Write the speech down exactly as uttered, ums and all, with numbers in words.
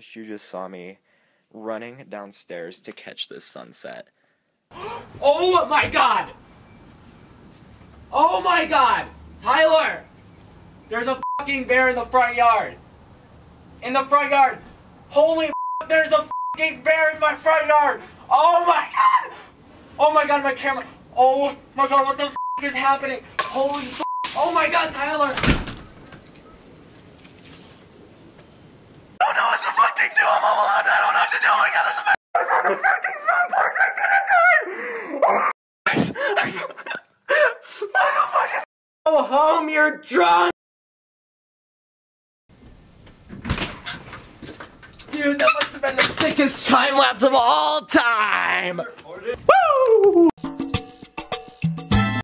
convinced you just saw me running downstairs to catch this sunset. Oh my god! Oh my god! Tyler! There's a fucking bear in the front yard! In the front yard! Holy f***, there's a fucking bear in my front yard! Oh my god! Oh my god, my camera! Oh my god, what the f*** is happening? Holy f***! Oh my god, Tyler! I don't know what the fuck to do, I'm all alone, I don't know what to do, oh my god, there's a bear! There's a fucking front porch, I'm gonna die! Go home, you're drunk! Dude, that must have been the sickest time lapse of all time! Woo!